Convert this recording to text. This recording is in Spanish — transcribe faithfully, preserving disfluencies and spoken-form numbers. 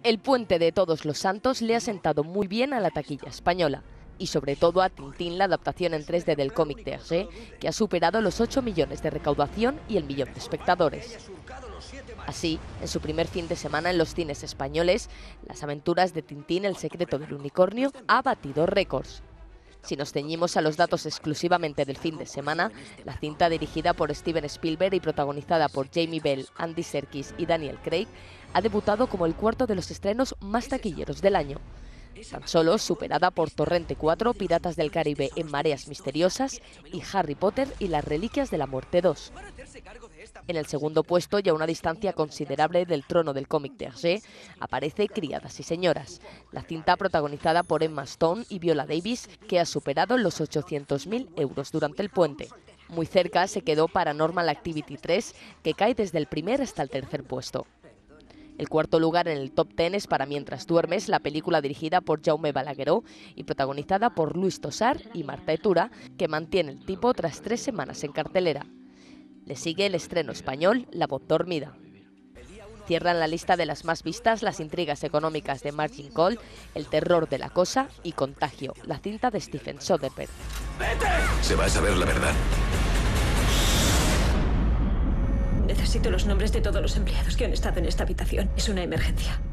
El Puente de Todos los Santos le ha sentado muy bien a la taquilla española y sobre todo a Tintín, la adaptación en tres D del cómic de Hergé, que ha superado los ocho millones de recaudación y el millón de espectadores. Así, en su primer fin de semana en los cines españoles, las aventuras de Tintín, el secreto del unicornio, ha batido récords. Si nos ceñimos a los datos exclusivamente del fin de semana, la cinta dirigida por Steven Spielberg y protagonizada por Jamie Bell, Andy Serkis y Daniel Craig ha debutado como el cuarto de los estrenos más taquilleros del año, tan solo superada por Torrente cuatro, Piratas del Caribe en mareas misteriosas y Harry Potter y las reliquias de la muerte dos. En el segundo puesto, y a una distancia considerable del trono del cómic de Hergé, aparece Criadas y Señoras, la cinta protagonizada por Emma Stone y Viola Davis, que ha superado los ochocientos mil euros durante el puente. Muy cerca se quedó Paranormal Activity tres, que cae desde el primer hasta el tercer puesto. El cuarto lugar en el top ten es Para Mientras Duermes, la película dirigida por Jaume Balagueró y protagonizada por Luis Tosar y Marta Etura, que mantiene el tipo tras tres semanas en cartelera. Le sigue el estreno español La Voz Dormida. Cierran la lista de las más vistas las intrigas económicas de Margin Call, El terror de la cosa y Contagio, la cinta de Steven Soderbergh. Se va a saber la verdad. Necesito los nombres de todos los empleados que han estado en esta habitación. Es una emergencia.